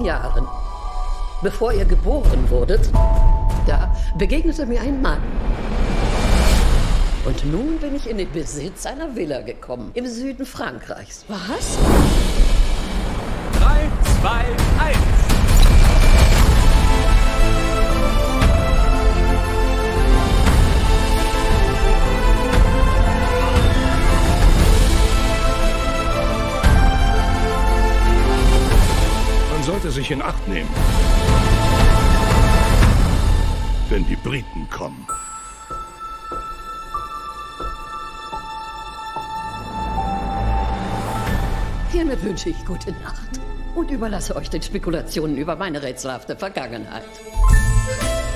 13 Jahren, bevor ihr geboren wurdet, da begegnete mir ein Mann. Und nun bin ich in den Besitz einer Villa gekommen, im Süden Frankreichs. Was? 3, 2, 1. Man sollte sich in Acht nehmen, wenn die Briten kommen. Hiermit wünsche ich gute Nacht und überlasse euch den Spekulationen über meine rätselhafte Vergangenheit.